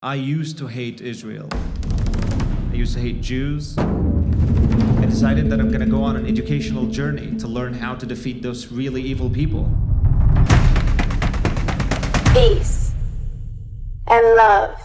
I used to hate Israel. I used to hate Jews. I decided that I'm gonna go on an educational journey to learn how to defeat those really evil people. Peace and love.